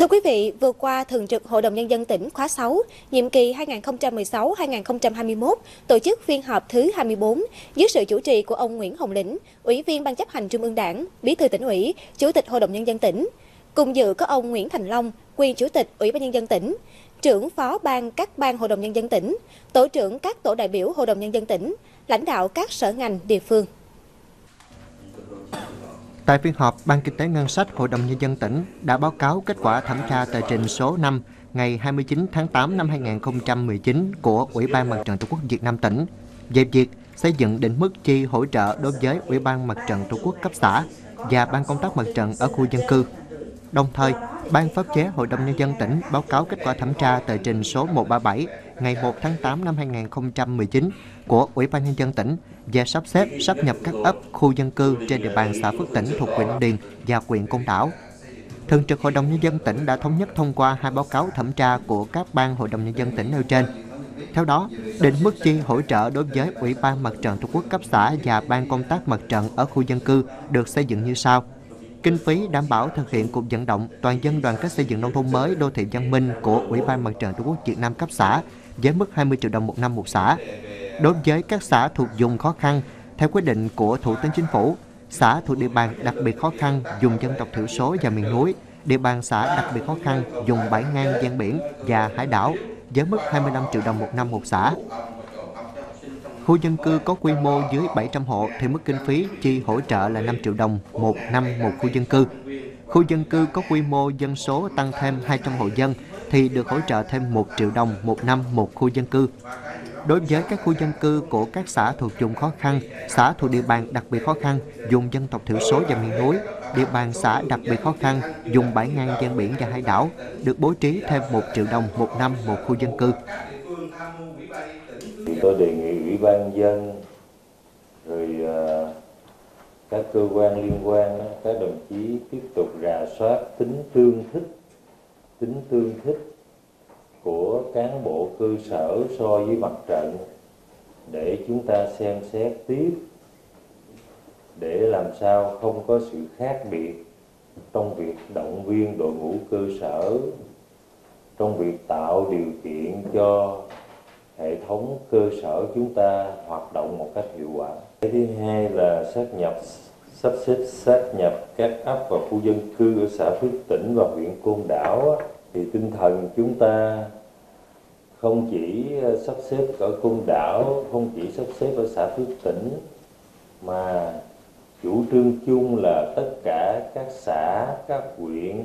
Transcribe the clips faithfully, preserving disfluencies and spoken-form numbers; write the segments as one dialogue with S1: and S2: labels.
S1: Thưa quý vị, vừa qua, Thường trực Hội đồng Nhân dân tỉnh khóa sáu, nhiệm kỳ hai nghìn không trăm mười sáu đến hai nghìn không trăm hai mươi mốt, tổ chức phiên họp thứ hai mươi tư dưới sự chủ trì của ông Nguyễn Hồng Lĩnh, Ủy viên Ban chấp hành Trung ương Đảng, Bí thư Tỉnh ủy, Chủ tịch Hội đồng Nhân dân tỉnh. Cùng dự có ông Nguyễn Thành Long, quyền Chủ tịch Ủy ban Nhân dân tỉnh, trưởng phó ban các ban Hội đồng Nhân dân tỉnh, tổ trưởng các tổ đại biểu Hội đồng Nhân dân tỉnh, lãnh đạo các sở ngành địa phương.
S2: Tại phiên họp, Ban Kinh tế Ngân sách Hội đồng Nhân dân tỉnh đã báo cáo kết quả thẩm tra tờ trình số năm ngày hai mươi chín tháng tám năm hai nghìn không trăm mười chín của Ủy ban Mặt trận Tổ quốc Việt Nam tỉnh về việc xây dựng định mức chi hỗ trợ đối với Ủy ban Mặt trận Tổ quốc cấp xã và Ban công tác mặt trận ở khu dân cư. Đồng thời, Ban pháp chế Hội đồng Nhân dân tỉnh báo cáo kết quả thẩm tra tờ trình số một trăm ba mươi bảy ngày một tháng tám năm hai nghìn không trăm mười chín của Ủy ban Nhân dân tỉnh về sắp xếp sáp nhập các ấp, khu dân cư trên địa bàn xã Phước Tỉnh thuộc huyện Long Điền và huyện Côn Đảo. Thường trực Hội đồng Nhân dân tỉnh đã thống nhất thông qua hai báo cáo thẩm tra của các ban Hội đồng Nhân dân tỉnh nêu trên. Theo đó, định mức chi hỗ trợ đối với Ủy ban Mặt trận Tổ quốc cấp xã và Ban công tác mặt trận ở khu dân cư được xây dựng như sau. Kinh phí đảm bảo thực hiện cuộc vận động toàn dân đoàn kết xây dựng nông thôn mới đô thị văn minh của Ủy ban Mặt trận Tổ quốc Việt Nam cấp xã với mức hai mươi triệu đồng một năm một xã. Đối với các xã thuộc vùng khó khăn, theo quyết định của Thủ tướng Chính phủ, xã thuộc địa bàn đặc biệt khó khăn, vùng dân tộc thiểu số và miền núi, địa bàn xã đặc biệt khó khăn, vùng bãi ngang ven biển và hải đảo với mức hai mươi lăm triệu đồng một năm một xã. Khu dân cư có quy mô dưới bảy trăm hộ thì mức kinh phí chi hỗ trợ là năm triệu đồng một năm một khu dân cư. Khu dân cư có quy mô dân số tăng thêm hai trăm hộ dân thì được hỗ trợ thêm một triệu đồng một năm một khu dân cư. Đối với các khu dân cư của các xã thuộc vùng khó khăn, xã thuộc địa bàn đặc biệt khó khăn, vùng dân tộc thiểu số và miền núi, địa bàn xã đặc biệt khó khăn, vùng bãi ngang ven biển và hải đảo, được bố trí thêm một triệu đồng một năm một khu dân cư.
S3: Tôi đề nghị Ủy ban dân, rồi uh, các cơ quan liên quan, các đồng chí tiếp tục rà soát tính tương thích, tính tương thích của cán bộ cơ sở so với mặt trận để chúng ta xem xét tiếp, để làm sao không có sự khác biệt trong việc động viên đội ngũ cơ sở, trong việc tạo điều kiện cho hệ thống cơ sở chúng ta hoạt động một cách hiệu quả. Cái thứ hai là sát nhập, sắp xếp sát nhập các ấp và khu dân cư ở xã Phước Tỉnh và huyện Côn Đảo. Thì tinh thần chúng ta không chỉ sắp xếp ở Côn Đảo, không chỉ sắp xếp ở xã Phước Tỉnh, mà chủ trương chung là tất cả các xã, các huyện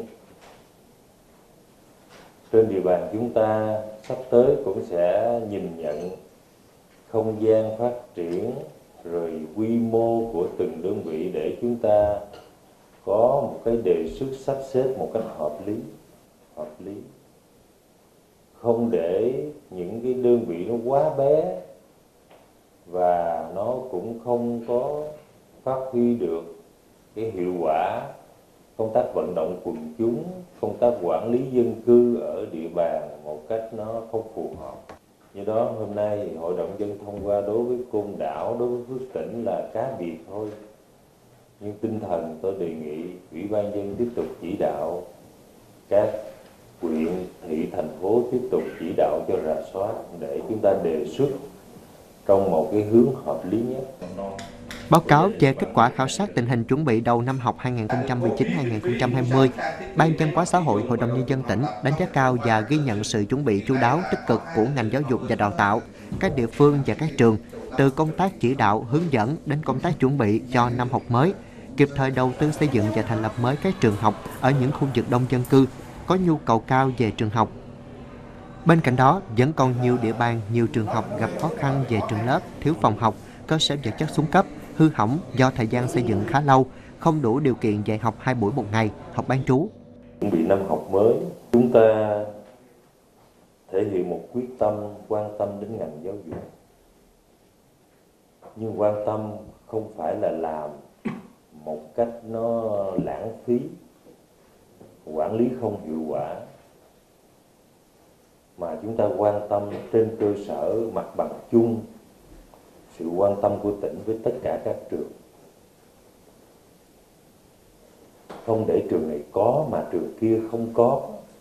S3: trên địa bàn chúng ta sắp tới cũng sẽ nhìn nhận không gian phát triển rồi quy mô của từng đơn vị để chúng ta có một cái đề xuất sắp xếp một cách hợp lý, hợp lý. Không để những cái đơn vị nó quá bé và nó cũng không có phát huy được cái hiệu quả công tác vận động quần chúng, công tác quản lý dân cư ở địa bàn một cách nó không phù hợp. Do đó hôm nay thì Hội đồng dân thông qua đối với Côn Đảo, đối với Phước Tỉnh là cá biệt thôi. Nhưng tinh thần tôi đề nghị Ủy ban dân tiếp tục chỉ đạo các huyện, thị, thành phố tiếp tục chỉ đạo cho rà soát để chúng ta đề xuất trong một cái hướng hợp lý nhất.
S2: Báo cáo về kết quả khảo sát tình hình chuẩn bị đầu năm học hai nghìn không trăm mười chín hai nghìn không trăm hai mươi, Ban Văn hóa Xã hội Hội đồng Nhân dân tỉnh đánh giá cao và ghi nhận sự chuẩn bị chu đáo tích cực của ngành giáo dục và đào tạo, các địa phương và các trường, từ công tác chỉ đạo, hướng dẫn đến công tác chuẩn bị cho năm học mới, kịp thời đầu tư xây dựng và thành lập mới các trường học ở những khu vực đông dân cư, có nhu cầu cao về trường học. Bên cạnh đó, vẫn còn nhiều địa bàn, nhiều trường học gặp khó khăn về trường lớp, thiếu phòng học, cơ sở vật chất xuống cấp, hư hỏng do thời gian xây dựng khá lâu, không đủ điều kiện dạy học hai buổi một ngày, học bán trú.
S3: Chuẩn bị năm học mới, chúng ta thể hiện một quyết tâm, quan tâm đến ngành giáo dục. Nhưng quan tâm không phải là làm một cách nó lãng phí, quản lý không hiệu quả, mà chúng ta quan tâm trên cơ sở mặt bằng chung, sự quan tâm của tỉnh với tất cả các trường. Không để trường này có mà trường kia không có,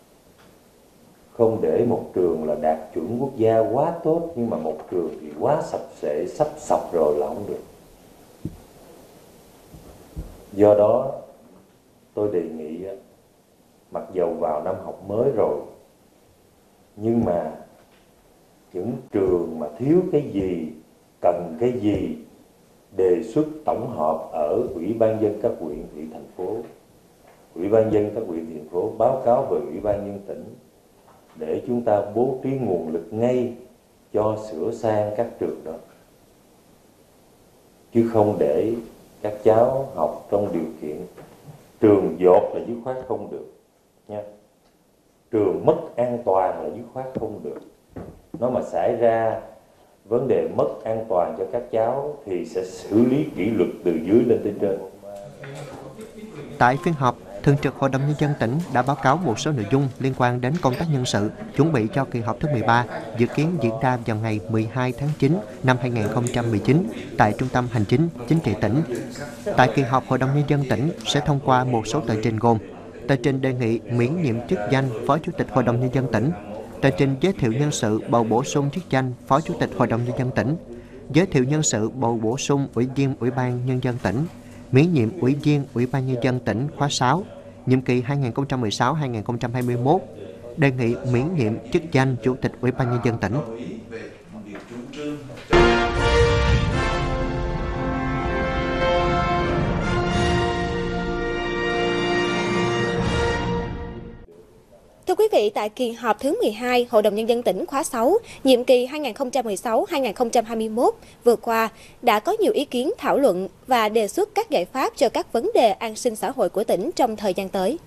S3: không để một trường là đạt chuẩn quốc gia quá tốt, nhưng mà một trường thì quá sạch sẽ, sắp sọc rồi là không được. Do đó tôi đề nghị, mặc dầu vào năm học mới rồi, nhưng mà những trường mà thiếu cái gì, cần cái gì, đề xuất tổng hợp ở Ủy ban nhân các huyện, thị, thành phố. Ủy ban nhân các huyện, thị, thành phố báo cáo về Ủy ban nhân tỉnh để chúng ta bố trí nguồn lực ngay cho sửa sang các trường đó. Chứ không để các cháu học trong điều kiện trường dột là dứt khoát không được nha. Trường mất an toàn là dứt khoát không được. Nó mà xảy ra vấn đề mất an toàn cho các cháu thì sẽ xử lý kỷ luật từ dưới lên tới trên.
S2: Tại phiên họp, Thường trực Hội đồng Nhân dân tỉnh đã báo cáo một số nội dung liên quan đến công tác nhân sự chuẩn bị cho kỳ họp thứ mười ba, dự kiến diễn ra vào ngày mười hai tháng chín năm hai nghìn không trăm mười chín tại Trung tâm Hành chính Chính trị tỉnh. Tại kỳ họp, Hội đồng Nhân dân tỉnh sẽ thông qua một số tờ trình gồm: tờ trình đề nghị miễn nhiệm chức danh Phó Chủ tịch Hội đồng Nhân dân tỉnh, tờ trình giới thiệu nhân sự bầu bổ sung chức danh Phó Chủ tịch Hội đồng Nhân dân tỉnh, giới thiệu nhân sự bầu bổ sung Ủy viên Ủy ban Nhân dân tỉnh, miễn nhiệm Ủy viên Ủy ban Nhân dân tỉnh khóa sáu, nhiệm kỳ hai nghìn không trăm mười sáu đến hai nghìn không trăm hai mươi mốt, đề nghị miễn nhiệm chức danh Chủ tịch Ủy ban Nhân dân tỉnh.
S1: Thưa quý vị, tại kỳ họp thứ mười hai, Hội đồng Nhân dân tỉnh khóa sáu, nhiệm kỳ hai nghìn không trăm mười sáu đến hai nghìn không trăm hai mươi mốt vừa qua, đã có nhiều ý kiến thảo luận và đề xuất các giải pháp cho các vấn đề an sinh xã hội của tỉnh trong thời gian tới.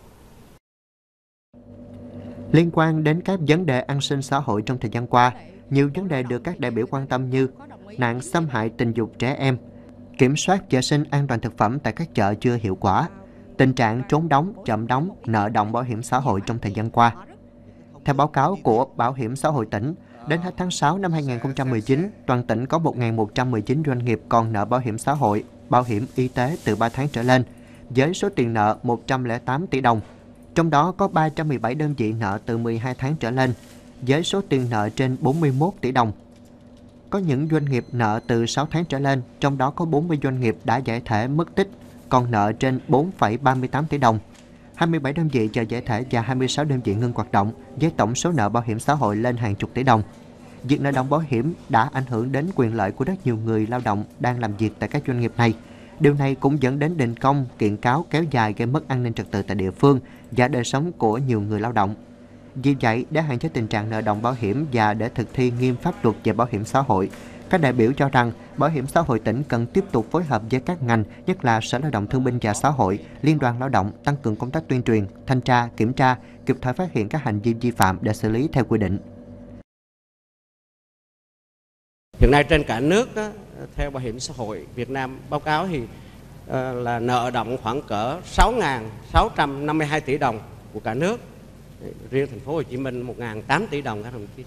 S2: Liên quan đến các vấn đề an sinh xã hội trong thời gian qua, nhiều vấn đề được các đại biểu quan tâm như nạn xâm hại tình dục trẻ em, kiểm soát vệ sinh an toàn thực phẩm tại các chợ chưa hiệu quả, tình trạng trốn đóng, chậm đóng, nợ động bảo hiểm xã hội trong thời gian qua. Theo báo cáo của Bảo hiểm xã hội tỉnh, đến hết tháng sáu năm hai nghìn không trăm mười chín, toàn tỉnh có một nghìn một trăm mười chín doanh nghiệp còn nợ bảo hiểm xã hội, bảo hiểm y tế từ ba tháng trở lên, với số tiền nợ một trăm lẻ tám tỷ đồng. Trong đó có ba trăm mười bảy đơn vị nợ từ mười hai tháng trở lên, với số tiền nợ trên bốn mươi mốt tỷ đồng. Có những doanh nghiệp nợ từ sáu tháng trở lên, trong đó có bốn mươi doanh nghiệp đã giải thể mất tích, còn nợ trên bốn phẩy ba mươi tám tỷ đồng. hai mươi bảy đơn vị chờ giải thể và hai mươi sáu đơn vị ngưng hoạt động, với tổng số nợ bảo hiểm xã hội lên hàng chục tỷ đồng. Việc nợ động bảo hiểm đã ảnh hưởng đến quyền lợi của rất nhiều người lao động đang làm việc tại các doanh nghiệp này. Điều này cũng dẫn đến đình công, kiện cáo kéo dài gây mất an ninh trật tự tại địa phương và đời sống của nhiều người lao động. Vì vậy, để hạn chế tình trạng nợ động bảo hiểm và để thực thi nghiêm pháp luật về bảo hiểm xã hội, các đại biểu cho rằng Bảo hiểm xã hội tỉnh cần tiếp tục phối hợp với các ngành, nhất là Sở Lao động Thương binh và Xã hội, Liên đoàn Lao động tăng cường công tác tuyên truyền, thanh tra, kiểm tra, kịp thời phát hiện các hành vi vi phạm để xử lý theo quy định.
S4: Hiện nay trên cả nước, đó, theo Bảo hiểm xã hội Việt Nam báo cáo thì uh, là nợ động khoảng cỡ sáu nghìn sáu trăm năm mươi hai tỷ đồng của cả nước. Riêng thành phố Hồ Chí Minh một nghìn tám tỷ đồng các đồng chí.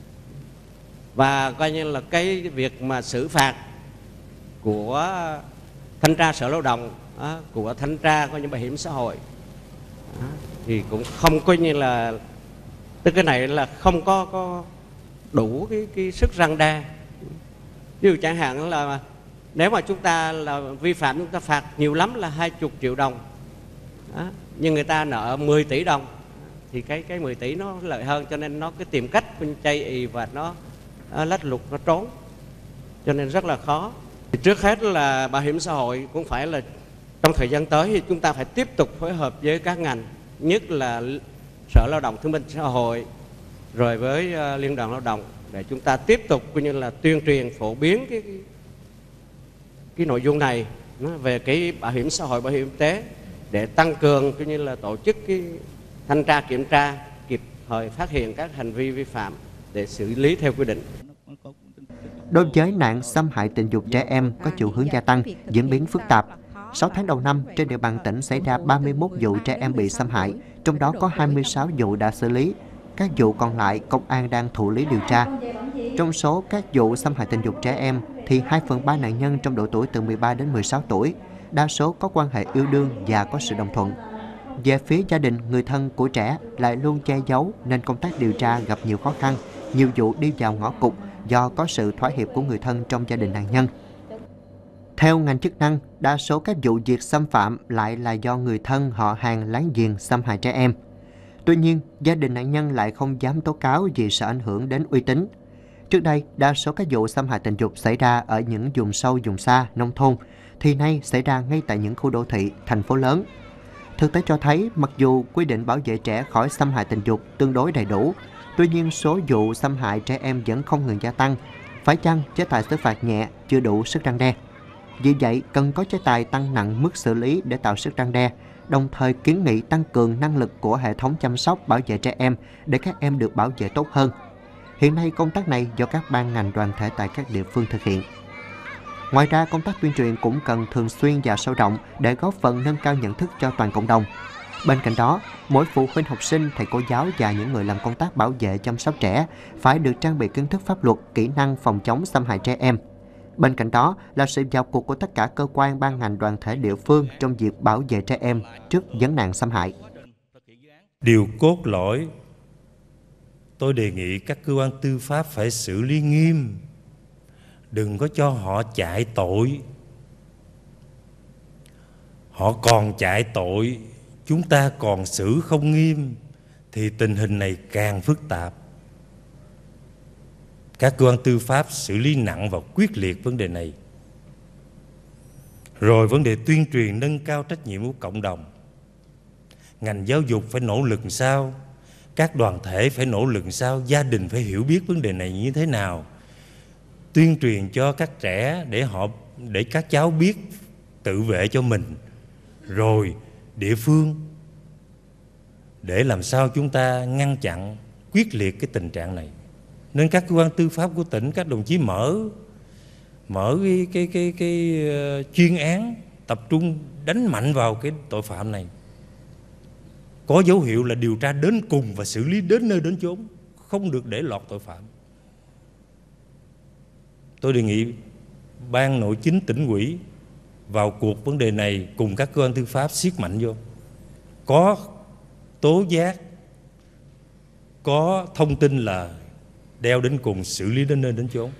S4: Và coi như là cái việc mà xử phạt của thanh tra Sở Lao động, đó, của thanh tra coi như Bảo hiểm xã hội, đó, thì cũng không coi như là, tức cái này là không có có đủ cái, cái sức răn đe. Ví dụ chẳng hạn là nếu mà chúng ta là vi phạm, chúng ta phạt nhiều lắm là hai mươi triệu đồng, đó, nhưng người ta nợ mười tỷ đồng thì cái cái mười tỷ nó lợi hơn, cho nên nó cái tìm cách chay ì và nó lách luật, nó trốn, cho nên rất là khó. Thì trước hết là bảo hiểm xã hội cũng phải là trong thời gian tới thì chúng ta phải tiếp tục phối hợp với các ngành, nhất là Sở Lao động Thương binh Xã hội rồi với uh, Liên đoàn Lao động, để chúng ta tiếp tục coi như là tuyên truyền phổ biến cái cái, cái nội dung này nó về cái bảo hiểm xã hội, bảo hiểm y tế, để tăng cường coi như là tổ chức cái thanh tra kiểm tra, kịp thời phát hiện các hành vi vi phạm để xử lý theo quy định.
S2: Đối với nạn xâm hại tình dục trẻ em có chiều hướng gia tăng, diễn biến phức tạp. sáu tháng đầu năm, trên địa bàn tỉnh xảy ra ba mươi mốt vụ trẻ em bị xâm hại, trong đó có hai mươi sáu vụ đã xử lý. Các vụ còn lại, công an đang thụ lý điều tra. Trong số các vụ xâm hại tình dục trẻ em, thì hai phần ba nạn nhân trong độ tuổi từ mười ba đến mười sáu tuổi, đa số có quan hệ yêu đương và có sự đồng thuận. Về phía gia đình, người thân của trẻ lại luôn che giấu nên công tác điều tra gặp nhiều khó khăn, nhiều vụ đi vào ngõ cụt do có sự thỏa hiệp của người thân trong gia đình nạn nhân. Theo ngành chức năng, đa số các vụ việc xâm phạm lại là do người thân, họ hàng, láng giềng xâm hại trẻ em. Tuy nhiên, gia đình nạn nhân lại không dám tố cáo vì sợ ảnh hưởng đến uy tín. Trước đây, đa số các vụ xâm hại tình dục xảy ra ở những vùng sâu, vùng xa, nông thôn, thì nay xảy ra ngay tại những khu đô thị, thành phố lớn. Thực tế cho thấy, mặc dù quy định bảo vệ trẻ khỏi xâm hại tình dục tương đối đầy đủ, tuy nhiên số vụ xâm hại trẻ em vẫn không ngừng gia tăng. Phải chăng chế tài xử phạt nhẹ chưa đủ sức răn đe? Vì vậy, cần có chế tài tăng nặng mức xử lý để tạo sức răn đe, đồng thời kiến nghị tăng cường năng lực của hệ thống chăm sóc bảo vệ trẻ em để các em được bảo vệ tốt hơn. Hiện nay, công tác này do các ban ngành đoàn thể tại các địa phương thực hiện. Ngoài ra, công tác tuyên truyền cũng cần thường xuyên và sâu rộng để góp phần nâng cao nhận thức cho toàn cộng đồng. Bên cạnh đó, mỗi phụ huynh học sinh, thầy cô giáo và những người làm công tác bảo vệ chăm sóc trẻ phải được trang bị kiến thức pháp luật, kỹ năng phòng chống xâm hại trẻ em. Bên cạnh đó là sự vào cuộc của tất cả cơ quan, ban ngành, đoàn thể địa phương trong việc bảo vệ trẻ em trước vấn nạn xâm hại.
S5: Điều cốt lõi, tôi đề nghị các cơ quan tư pháp phải xử lý nghiêm, đừng có cho họ chạy tội. Họ còn chạy tội, chúng ta còn xử không nghiêm, thì tình hình này càng phức tạp. Các cơ quan tư pháp xử lý nặng và quyết liệt vấn đề này. Rồi vấn đề tuyên truyền nâng cao trách nhiệm của cộng đồng. Ngành giáo dục phải nỗ lực sao, các đoàn thể phải nỗ lực sao, gia đình phải hiểu biết vấn đề này như thế nào. Tuyên truyền cho các trẻ để họ để các cháu biết tự vệ cho mình. Rồi địa phương để làm sao chúng ta ngăn chặn quyết liệt cái tình trạng này. Nên các cơ quan tư pháp của tỉnh, các đồng chí mở mở cái cái cái, cái uh, chuyên án tập trung đánh mạnh vào cái tội phạm này. Có dấu hiệu là điều tra đến cùng và xử lý đến nơi đến chốn, không được để lọt tội phạm. Tôi đề nghị Ban Nội chính tỉnh ủy vào cuộc vấn đề này cùng các cơ quan tư pháp siết mạnh vô. Có tố giác, có thông tin là đeo đến cùng, xử lý đến nơi đến chốn.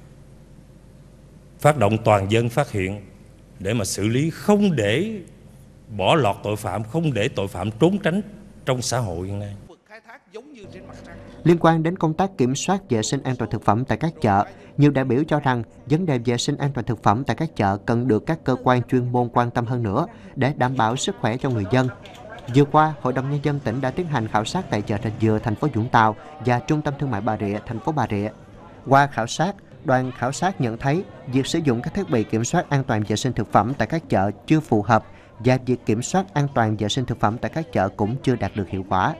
S5: Phát động toàn dân phát hiện để mà xử lý, không để bỏ lọt tội phạm, không để tội phạm trốn tránh trong xã hội hiện nay.
S2: Liên quan đến công tác kiểm soát vệ sinh an toàn thực phẩm tại các chợ, nhiều đại biểu cho rằng vấn đề vệ sinh an toàn thực phẩm tại các chợ cần được các cơ quan chuyên môn quan tâm hơn nữa để đảm bảo sức khỏe cho người dân. Vừa qua, Hội đồng Nhân dân tỉnh đã tiến hành khảo sát tại chợ Rạch Dừa, thành phố Vũng Tàu và Trung tâm Thương mại Bà Rịa, thành phố Bà Rịa. Qua khảo sát, đoàn khảo sát nhận thấy việc sử dụng các thiết bị kiểm soát an toàn vệ sinh thực phẩm tại các chợ chưa phù hợp và việc kiểm soát an toàn vệ sinh thực phẩm tại các chợ cũng chưa đạt được hiệu quả.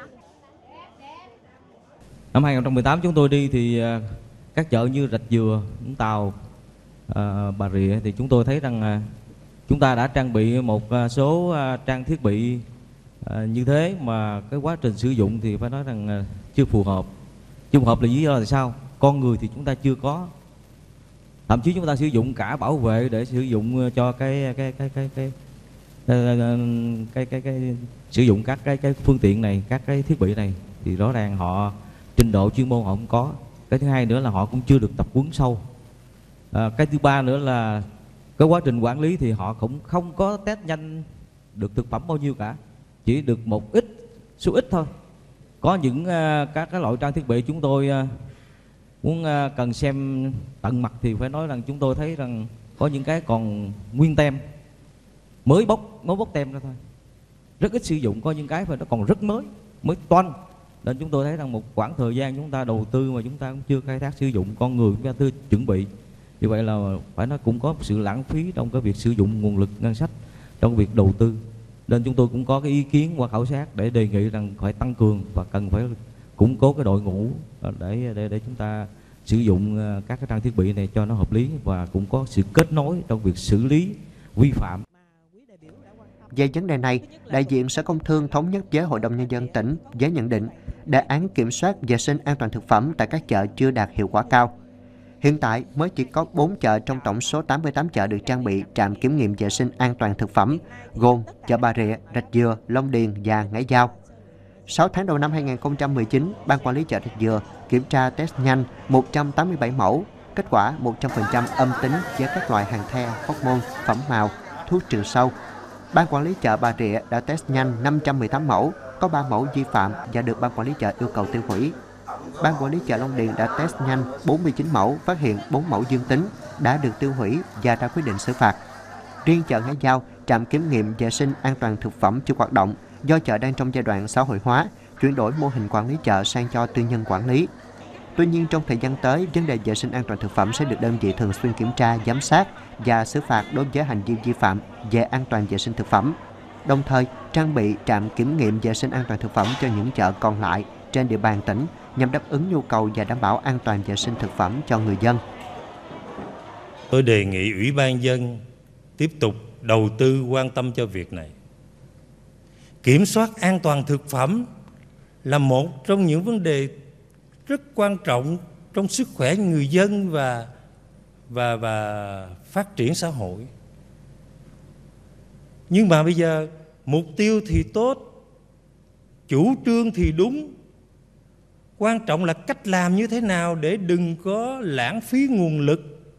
S6: Năm hai không một tám chúng tôi đi thì các chợ như Rạch Dừa, Vũng Tàu, Bà Rịa thì chúng tôi thấy rằng chúng ta đã trang bị một số trang thiết bị như thế mà cái quá trình sử dụng thì phải nói rằng chưa phù hợp. Chưa phù hợp là lý do là sao? Con người thì chúng ta chưa có. Thậm chí chúng ta sử dụng cả bảo vệ để sử dụng cho cái cái cái cái cái cái, cái, cái, cái sử dụng các cái cái phương tiện này, các cái thiết bị này thì rõ ràng họ trình độ chuyên môn họ không có. Cái thứ hai nữa là họ cũng chưa được tập huấn sâu. À, cái thứ ba nữa là cái quá trình quản lý thì họ cũng không có test nhanh được thực phẩm bao nhiêu cả, chỉ được một ít số ít thôi. Có những uh, các cái loại trang thiết bị chúng tôi uh, muốn uh, cần xem tận mặt thì phải nói rằng chúng tôi thấy rằng có những cái còn nguyên tem, mới bóc mới bóc tem ra thôi, rất ít sử dụng. Có những cái phải nó còn rất mới, mới toanh. Nên chúng tôi thấy rằng một khoảng thời gian chúng ta đầu tư mà chúng ta cũng chưa khai thác sử dụng, con người chúng ta chưa chuẩn bị. Như vậy là phải nói cũng có sự lãng phí trong cái việc sử dụng nguồn lực ngân sách trong việc đầu tư. Nên chúng tôi cũng có cái ý kiến qua khảo sát để đề nghị rằng phải tăng cường và cần phải củng cố cái đội ngũ để để để chúng ta sử dụng các cái trang thiết bị này cho nó hợp lý và cũng có sự kết nối trong việc xử lý vi phạm.
S2: Về vấn đề này, đại diện Sở Công Thương thống nhất với Hội đồng Nhân dân tỉnh với nhận định đề án kiểm soát vệ sinh an toàn thực phẩm tại các chợ chưa đạt hiệu quả cao. Hiện tại mới chỉ có bốn chợ trong tổng số tám mươi tám chợ được trang bị trạm kiểm nghiệm vệ sinh an toàn thực phẩm, gồm chợ Bà Rịa, Rạch Dừa, Long Điền và Ngãi Giao. sáu tháng đầu năm hai nghìn không trăm mười chín, Ban Quản lý chợ Rạch Dừa kiểm tra test nhanh một trăm tám mươi bảy mẫu, kết quả một trăm phần trăm âm tính với các loại hàng the, phóc môn, phẩm màu, thuốc trừ sâu. Ban Quản lý chợ Bà Rịa đã test nhanh năm trăm mười tám mẫu, có ba mẫu vi phạm và được Ban Quản lý chợ yêu cầu tiêu hủy. Ban Quản lý chợ Long Điền đã test nhanh bốn mươi chín mẫu, phát hiện bốn mẫu dương tính, đã được tiêu hủy và ra quyết định xử phạt. Riêng chợ Ngãi Giao, trạm kiểm nghiệm vệ sinh an toàn thực phẩm chưa hoạt động do chợ đang trong giai đoạn xã hội hóa, chuyển đổi mô hình quản lý chợ sang cho tư nhân quản lý. Tuy nhiên, trong thời gian tới, vấn đề vệ sinh an toàn thực phẩm sẽ được đơn vị thường xuyên kiểm tra, giám sát và xử phạt đối với hành vi vi phạm về an toàn vệ sinh thực phẩm. Đồng thời, trang bị trạm kiểm nghiệm vệ sinh an toàn thực phẩm cho những chợ còn lại trên địa bàn tỉnh nhằm đáp ứng nhu cầu và đảm bảo an toàn vệ sinh thực phẩm cho người dân.
S5: Tôi đề nghị Ủy ban dân tiếp tục đầu tư quan tâm cho việc này. Kiểm soát an toàn thực phẩm là một trong những vấn đề rất quan trọng trong sức khỏe người dân và và và phát triển xã hội. Nhưng mà bây giờ mục tiêu thì tốt, chủ trương thì đúng, quan trọng là cách làm như thế nào để đừng có lãng phí nguồn lực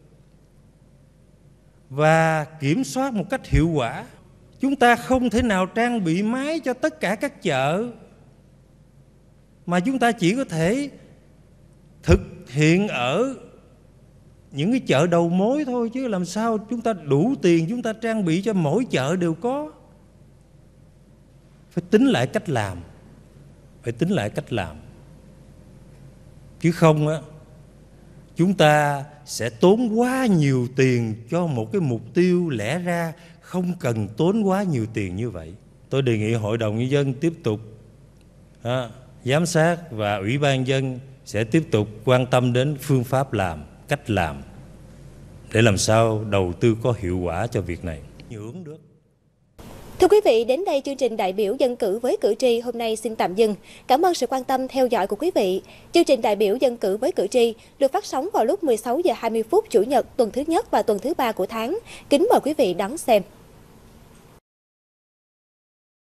S5: và kiểm soát một cách hiệu quả. Chúng ta không thể nào trang bị máy cho tất cả các chợ, mà chúng ta chỉ có thể thực hiện ở những cái chợ đầu mối thôi, chứ làm sao chúng ta đủ tiền chúng ta trang bị cho mỗi chợ đều có. Phải tính lại cách làm, phải tính lại cách làm. Chứ không á, chúng ta sẽ tốn quá nhiều tiền cho một cái mục tiêu lẽ ra không cần tốn quá nhiều tiền như vậy. Tôi đề nghị Hội đồng Nhân dân tiếp tục à, giám sát và Ủy ban dân sẽ tiếp tục quan tâm đến phương pháp làm, cách làm để làm sao đầu tư có hiệu quả cho việc này. Nhưỡng được.
S1: Thưa quý vị, đến đây chương trình đại biểu dân cử với cử tri hôm nay xin tạm dừng. Cảm ơn sự quan tâm theo dõi của quý vị. Chương trình đại biểu dân cử với cử tri được phát sóng vào lúc mười sáu giờ hai mươi phút Chủ nhật tuần thứ nhất và tuần thứ ba của tháng. Kính mời quý vị đón xem.